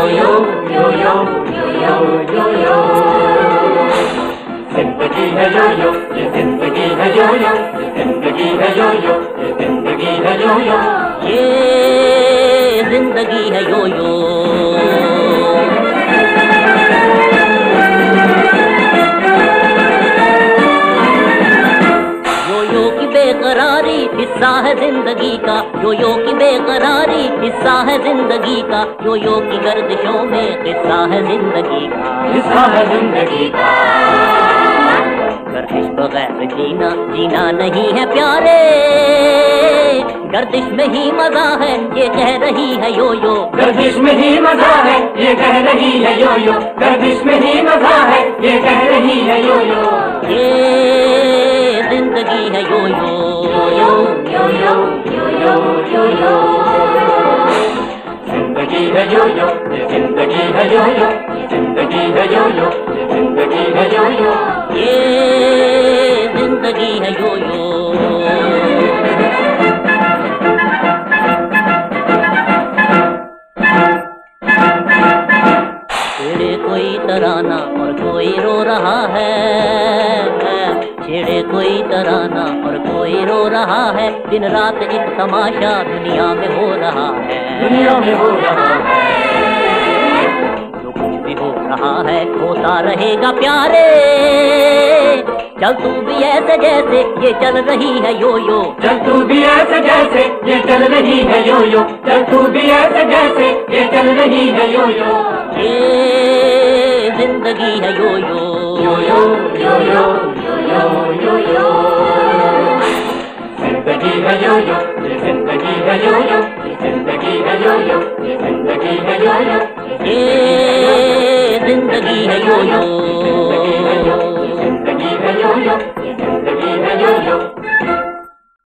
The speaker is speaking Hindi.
यो यो यो यो यो यो। जिंदगी है यो यो, ये जिंदगी है यो यो, ये जिंदगी है यो यो, ये जिंदगी है यो यो, ये जिंदगी है यो यो। बेकरारी हिस्सा है जिंदगी का, यो यो की बेकरारी हिस्सा है जिंदगी का, यो यो की गर्दिशों में हिस्सा है जिंदगी का, हिस्सा है जिंदगी का। गर्दिश बगैर जीना जीना नहीं है प्यारे, गर्दिश में ही मजा है ये कह रही है यो यो, गर्दिश में ही मजा है ये कह रही है यो यो, गर्दिश में ही मजा है ये कह रही है यो यो, ये जिंदगी है यो यो यो यो यो यो यो यो यो। जिंदगी है यो यो, ये जिंदगी है यो यो, ये जिंदगी है यो यो, ये जिंदगी है यो यो, ये जिंदगी है यो यो। छेड़े कोई तराना और कोई रो रहा है, छेड़े कोई तराना और कोई रो रहा है, दिन रात एक तमाशा दुनिया में हो रहा है, दुनिया में हो रहा है। जो कुछ भी हो रहा है होता रहेगा प्यारे, चल तू भी ऐसे जैसे ये चल रही है यो यो, चल तू भी ऐसे जैसे ये चल रही है यो यो, चल तू भी ऐसे जैसे ये चल रही है यो यो, ये जिंदगी है यो यो यो यो यो यो यो यो यो। जिंदगी है यो यो, ये जिंदगी है यो यो, ये जिंदगी है यो यो, ये जिंदगी है यो यो, ये जिंदगी है यो यो।